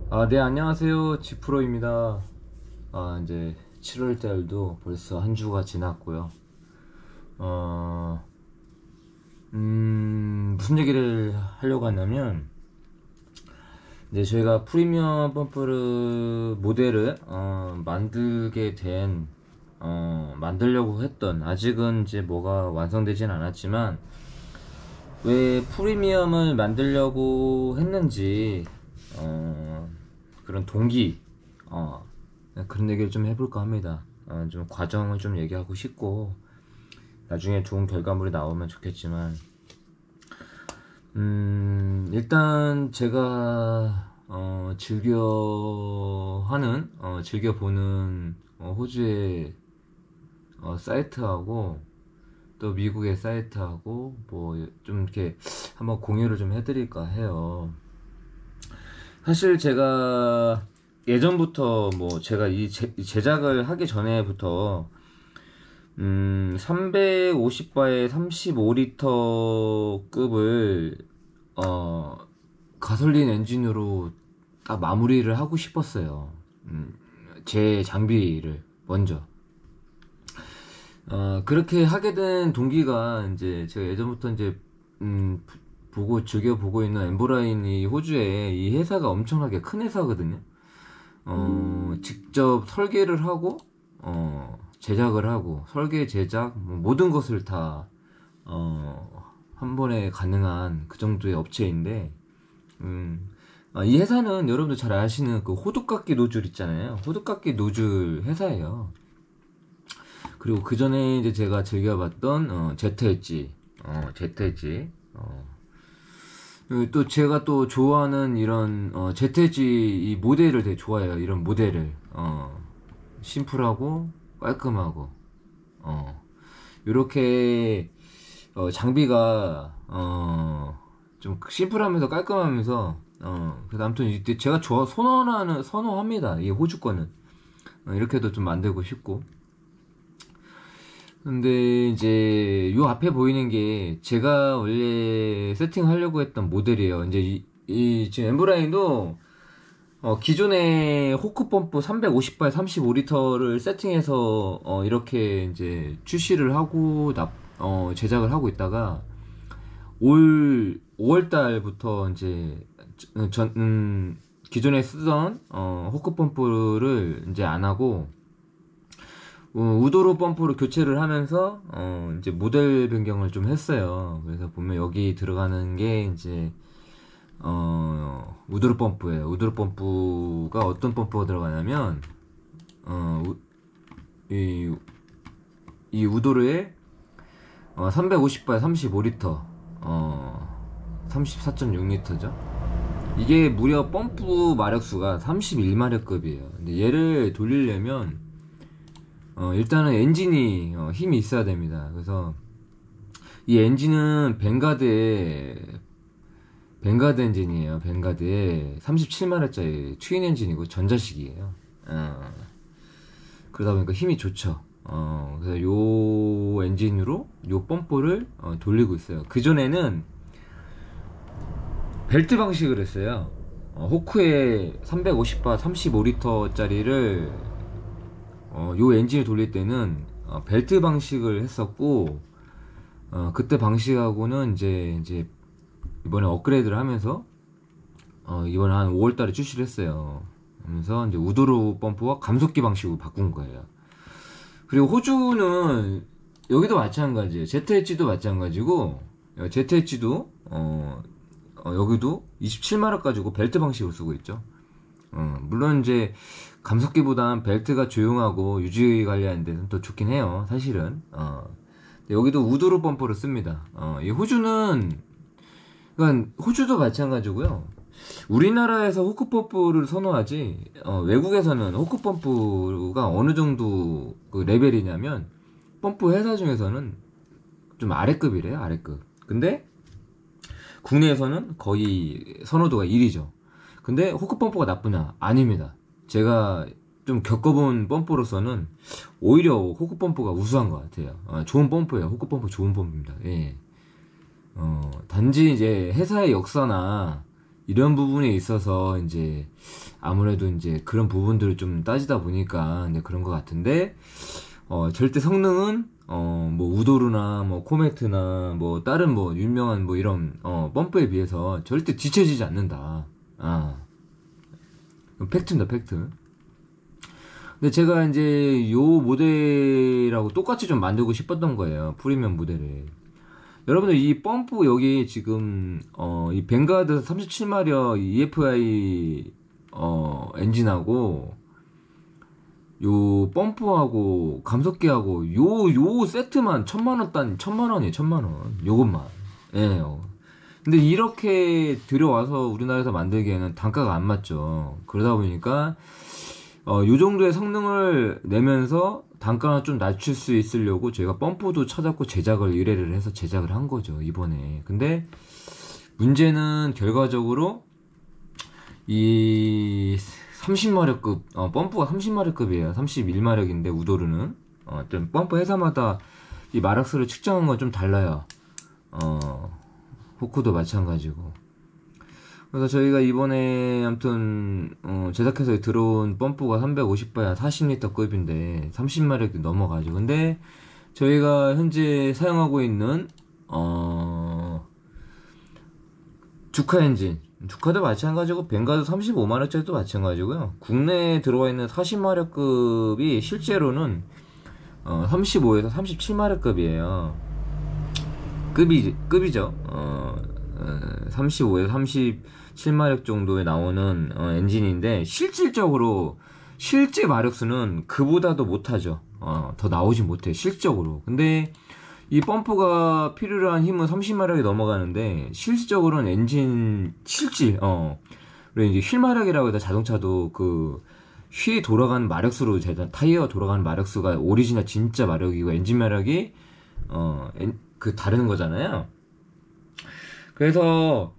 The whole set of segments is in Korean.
네, 안녕하세요. 지프로입니다. 이제 7월 달도 벌써 한 주가 지났고요. 어, 무슨 얘기를 하려고 하냐면, 이제 저희가 프리미엄 펌프를, 모델을, 만들려고 했던, 아직은 이제 뭐가 완성되진 않았지만, 왜 프리미엄을 만들려고 했는지, 그런 동기, 어, 그런 얘기를 좀 해볼까 합니다. 좀 과정을 좀 얘기하고 싶고, 나중에 좋은 결과물이 나오면 좋겠지만, 일단 제가, 즐겨보는, 호주의, 사이트하고, 또 미국의 사이트하고, 뭐, 좀 이렇게 한번 공유를 좀 해드릴까 해요. 사실 제가 예전부터 뭐 제가 이 제작을 하기 전에부터 350바의 35리터 급을 가솔린 엔진으로 딱 마무리를 하고 싶었어요. 제 장비를 먼저 그렇게 하게 된 동기가 이제 제가 예전부터 이제 즐겨 보고 있는 엠보라인이 호주에 이 회사가 엄청나게 큰 회사거든요. 직접 설계를 하고 제작을 하고 설계 제작 뭐 모든 것을 다 한 번에 가능한 그 정도의 업체인데 이 회사는 여러분들 잘 아시는 그 호두깎이 노즐 있잖아요. 호두깎이 노즐 회사예요. 그리고 그 전에 이제 제가 즐겨봤던 ZLG, ZLG, 또 제가 또 좋아하는 이런 ZLG 이 모델을 되게 좋아해요. 이런 모델을 심플하고 깔끔하고 이렇게 장비가 좀 심플하면서 깔끔하면서 그래서 아무튼 이때 제가 선호합니다. 이 호주 거는 이렇게도 좀 만들고 싶고. 근데 이제 요 앞에 보이는 게 제가 원래 세팅하려고 했던 모델이에요. 이제 지금 엠브라인도 기존의 호크 펌프 350발 35리터를 세팅해서 이렇게 이제 출시를 하고 제작을 하고 있다가 올 5월 달부터 이제 기존에 쓰던 호크 펌프를 이제 안 하고 우도로 펌프로 교체를 하면서 이제 모델 변경을 좀 했어요. 그래서 보면 여기 들어가는 게 이제 우도로 펌프예요. 우도로 펌프가 어떤 펌프가 들어가냐면 이 우도르에 350발 35리터 34.6리터죠. 이게 무려 펌프 마력수가 31마력급이에요. 근데 얘를 돌리려면 일단은 엔진이 힘이 있어야 됩니다. 그래서 이 엔진은 벵가드 엔진이에요. 벵가드의 37마력짜리 트윈 엔진이고 전자식이에요. 그러다 보니까 힘이 좋죠. 그래서 요 엔진으로 요 펌프를 돌리고 있어요. 그전에는 벨트 방식을 했어요. 호크의 350바 35리터짜리를 요 엔진을 돌릴 때는 벨트 방식을 했었고 그때 방식하고는 이제 이번에 업그레이드를 하면서 이번에 한 5월달에 출시를 했어요. 하면서 이제 우도로 펌프와 감속기 방식으로 바꾼 거예요. 그리고 호주는 여기도 마찬가지예요. ZH도 마찬가지고 ZH도 여기도 27마력 가지고 벨트 방식으로 쓰고 있죠. 물론 이제 감속기보단 벨트가 조용하고 유지 관리하는 데는 더 좋긴 해요. 사실은. 여기도 우도로 펌프를 씁니다. 이 호주는 그러니까 호주도 마찬가지고요. 우리나라에서 호크펌프를 선호하지 외국에서는 호크펌프가 어느 정도 그 레벨이냐면 펌프 회사 중에서는 좀 아래급이래요. 아래급. 근데 국내에서는 거의 선호도가 1위죠. 근데 호크펌프가 나쁘냐? 아닙니다. 제가 좀 겪어본 펌프로서는 오히려 호크펌프가 우수한 것 같아요. 좋은 펌프예요. 호크펌프 좋은 펌프입니다. 예. 단지 이제 회사의 역사나 이런 부분에 있어서 이제 아무래도 이제 그런 부분들을 좀 따지다 보니까 이제 그런 것 같은데, 절대 성능은 뭐 우도르나 뭐 코메트나 뭐 다른 뭐 유명한 뭐 이런 펌프에 비해서 절대 뒤처지지 않는다. 팩트입니다, 팩트. 근데 제가 이제 요 모델하고 똑같이 좀 만들고 싶었던 거예요, 프리미엄 모델을. 여러분들 이 펌프 여기 지금 이 벵가드 37마력 EFI 엔진하고 요 펌프하고 감속기하고 요 세트만 1000만원이에요. 1000만원 요것만. 예. 근데 이렇게 들여와서 우리나라에서 만들기에는 단가가 안 맞죠. 그러다 보니까 요 정도의 성능을 내면서 단가를 좀 낮출 수 있으려고 저희가 펌프도 찾았고 제작을 의뢰를 해서 제작을 한 거죠, 이번에. 근데 문제는 결과적으로 이 30마력급 펌프가 30마력급이에요. 31마력인데 우도르는 좀 펌프 회사마다 이 마력수를 측정한 건 좀 달라요. 호크도 마찬가지고. 그래서 저희가 이번에 아무튼 제작해서 들어온 펌프가 350바야 40리터 급인데 30마력이 넘어가죠. 근데 저희가 현재 사용하고 있는 주카 엔진, 주카도 마찬가지고 벵가드 35마력짜리도 마찬가지고요. 국내에 들어와 있는 40마력급이 실제로는 35에서 37마력급이에요. 급이죠. 35에서 37마력 정도에 나오는 엔진인데 실질적으로 실제 마력수는 그보다도 못하죠. 더 나오지 못해 실적으로. 근데 이 펌프가 필요로 한 힘은 30마력이 넘어가는데 실질적으로는 엔진 실질 그리고 이제 휠마력이라고 해서 자동차도 그 휠이 돌아가는 마력수로 타이어가 돌아가는 마력수가 오리지널 진짜 마력이고 엔진 마력이 그 다른 거잖아요. 그래서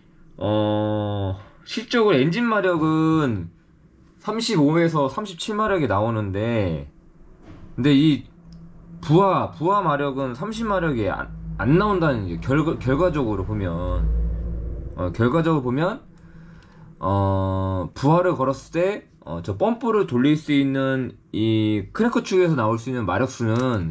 실적으로 엔진 마력은 35에서 37마력이 나오는데, 근데 이 부하 마력은 30마력이 안 나온다는 게 결과적으로 보면 부하를 걸었을 때 저 펌프를 돌릴 수 있는 이 크랭크 축에서 나올 수 있는 마력수는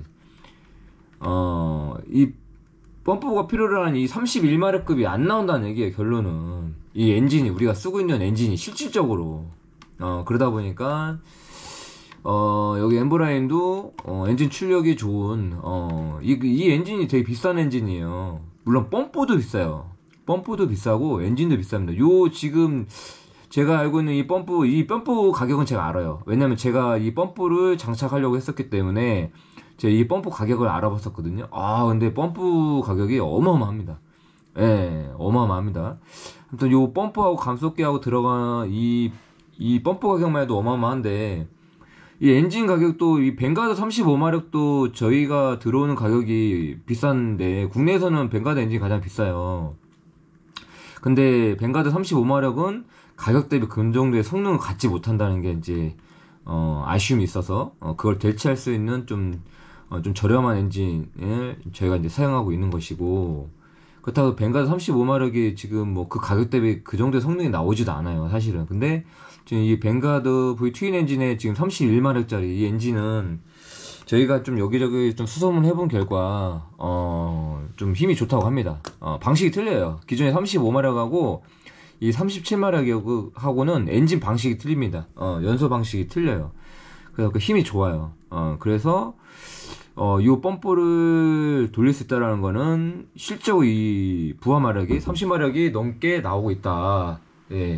이 펌프가 필요로 한 이 31마력급이 안 나온다는 얘기예요. 결론은 이 엔진이 우리가 쓰고 있는 엔진이 실질적으로 그러다 보니까 여기 엠브라인도 엔진 출력이 좋은 이 엔진이 되게 비싼 엔진이에요. 물론 펌프도 비싸요. 펌프도 비싸고 엔진도 비쌉니다. 요 지금 제가 알고 있는 이 펌프 가격은 제가 알아요. 왜냐면 제가 이 펌프를 장착하려고 했었기 때문에 제가 이 펌프 가격을 알아봤었거든요. 근데 펌프 가격이 어마어마합니다. 예, 어마어마합니다. 아무튼 요 펌프하고 감속기하고 들어간 이 펌프 가격만 해도 어마어마한데, 이 엔진 가격도 이 벵가드 35마력도 저희가 들어오는 가격이 비싼데, 국내에서는 벵가드 엔진이 가장 비싸요. 근데 벵가드 35마력은 가격 대비 그 정도의 성능을 갖지 못한다는 게 이제 아쉬움이 있어서 그걸 대체할 수 있는 좀 저렴한 엔진을 저희가 이제 사용하고 있는 것이고, 그렇다고 벵가드 35마력이 지금 뭐 그 가격 대비 그 정도의 성능이 나오지도 않아요, 사실은. 근데 지금 이 벵가드 V 트윈 엔진의 지금 31마력짜리 이 엔진은 저희가 좀 여기저기 좀 수소문 해본 결과 좀 힘이 좋다고 합니다. 방식이 틀려요. 기존의 35마력하고 이 37마력하고는 엔진 방식이 틀립니다. 연소 방식이 틀려요. 그래서 그 힘이 좋아요. 그래서 요 펌프를 돌릴 수 있다라는 거는 실제로 이 부하 마력이 30마력이 넘게 나오고 있다. 예.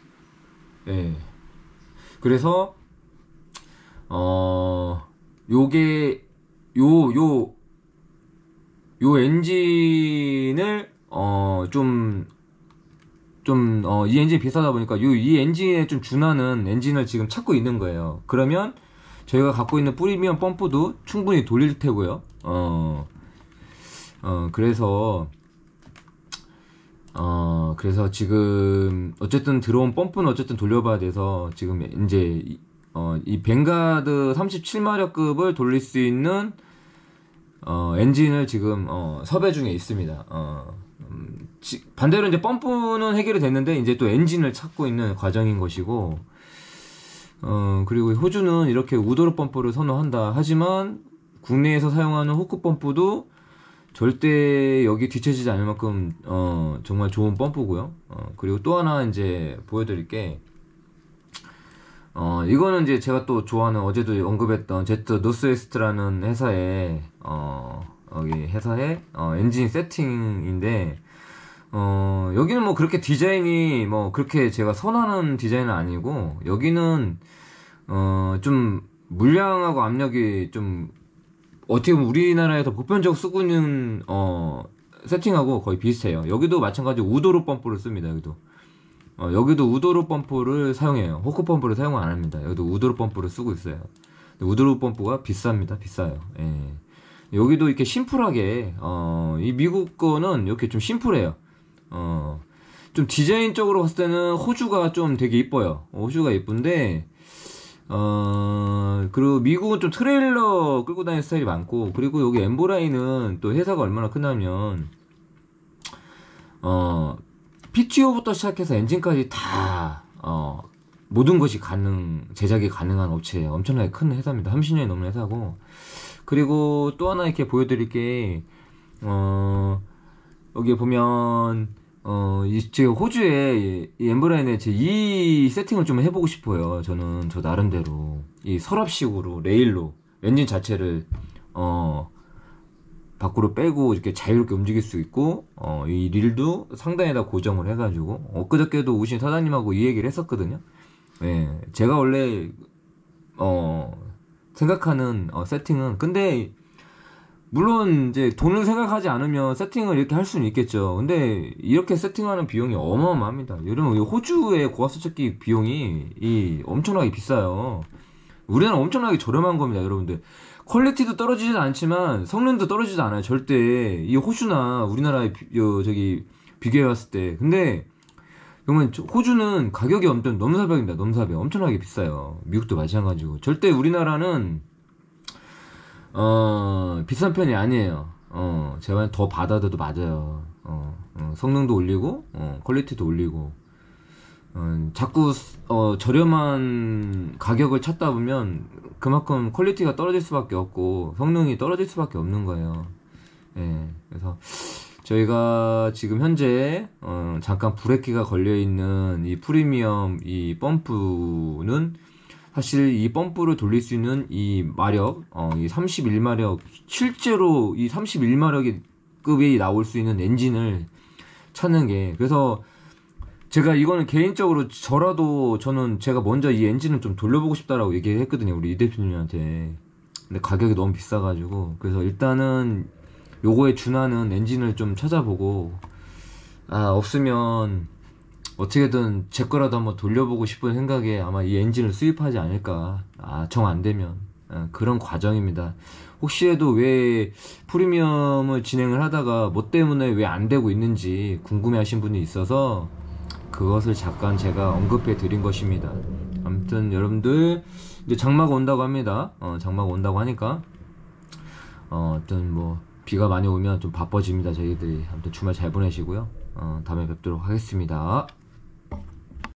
그래서 요게 요 엔진을 이 엔진이 비싸다 보니까 이 엔진에 좀 준하는 엔진을 지금 찾고 있는 거예요. 그러면 저희가 갖고 있는 프리미엄 펌프도 충분히 돌릴 테고요. 그래서 지금 어쨌든 들어온 펌프는 어쨌든 돌려봐야 돼서 지금 이제 이 벵가드 37마력급을 돌릴 수 있는 엔진을 지금 섭외 중에 있습니다. 반대로 이제 펌프는 해결이 됐는데 이제 또 엔진을 찾고 있는 과정인 것이고, 그리고 호주는 이렇게 우도로 펌프를 선호한다. 하지만 국내에서 사용하는 호크 펌프도 절대 여기 뒤처지지 않을 만큼 정말 좋은 펌프고요. 그리고 또 하나 이제 보여드릴 게, 이거는 이제 제가 또 좋아하는, 어제도 언급했던 제트 노스웨스트라는 회사의 여기 회사의 엔진 세팅인데, 여기는 뭐 그렇게 디자인이 뭐 그렇게 제가 선호하는 디자인은 아니고, 여기는 좀 물량하고 압력이 좀 어떻게 보면 우리나라에서 보편적으로 쓰고 있는 세팅하고 거의 비슷해요. 여기도 마찬가지로 우도로 펌프를 씁니다. 여기도 우도로 펌프를 사용해요. 호크 펌프를 사용 안 합니다. 여기도 우도로 pom프를 쓰고 있어요. 우도로 펌프가 비쌉니다. 비싸요. 예. 여기도 이렇게 심플하게, 이 미국 거는 이렇게 좀 심플해요. 좀 디자인적으로 봤을 때는 호주가 좀 되게 이뻐요. 호주가 이쁜데, 그리고 미국은 좀 트레일러 끌고 다니는 스타일이 많고, 그리고 여기 엠보라인은 또 회사가 얼마나 크냐면, PTO부터 시작해서 엔진까지 다, 모든 것이 제작이 가능한 업체예요. 엄청나게 큰 회사입니다. 30년이 넘는 회사고. 그리고 또 하나 이렇게 보여드릴 게, 여기 보면, 제가 호주에 이 엠브라인에 이 세팅을 좀 해보고 싶어요. 저 나름대로. 이 서랍식으로, 레일로, 엔진 자체를, 밖으로 빼고 이렇게 자유롭게 움직일 수 있고, 이 릴도 상단에다 고정을 해가지고, 엊그저께도 오신 사장님하고 이 얘기를 했었거든요. 예, 제가 원래, 생각하는, 세팅은, 근데, 물론, 이제, 돈을 생각하지 않으면 세팅을 이렇게 할 수는 있겠죠. 근데, 이렇게 세팅하는 비용이 어마어마합니다. 여러분, 호주의 고압세척기 비용이, 엄청나게 비싸요. 우리나라는 엄청나게 저렴한 겁니다, 여러분들. 퀄리티도 떨어지진 않지만, 성능도 떨어지지 않아요, 절대. 이 호주나 우리나라에, 비교해봤을 때. 근데, 그러면 호주는 가격이 넘사벽입니다, 넘사벽. 엄청나게 비싸요. 미국도 마찬가지고. 절대 우리나라는, 비싼 편이 아니에요. 제가 더 받아도 맞아요. 성능도 올리고, 퀄리티도 올리고. 자꾸, 저렴한 가격을 찾다 보면, 그만큼 퀄리티가 떨어질 수밖에 없고, 성능이 떨어질 수밖에 없는 거예요. 예, 그래서, 저희가 지금 현재, 잠깐 브레이크가 걸려있는 이 프리미엄 이 펌프는, 사실 이 펌프를 돌릴 수 있는 이 마력, 이 31마력, 실제로 이 31마력급이 나올 수 있는 엔진을 찾는 게, 그래서 제가 이거는 개인적으로 저는 제가 먼저 이 엔진을 좀 돌려보고 싶다라고 얘기했거든요, 우리 이 대표님한테. 근데 가격이 너무 비싸가지고, 그래서 일단은 요거에 준하는 엔진을 좀 찾아보고, 없으면 어떻게든 제 거라도 한번 돌려보고 싶은 생각에 아마 이 엔진을 수입하지 않을까. 정 안 되면. 그런 과정입니다. 혹시라도 왜 프리미엄을 진행을 하다가 뭐 때문에 왜 안 되고 있는지 궁금해 하신 분이 있어서 그것을 잠깐 제가 언급해 드린 것입니다. 아무튼 여러분들 이제 장마가 온다고 합니다. 장마가 온다고 하니까 아무튼 뭐 비가 많이 오면 좀 바빠집니다, 저희들이. 아무튼 주말 잘 보내시고요. 다음에 뵙도록 하겠습니다.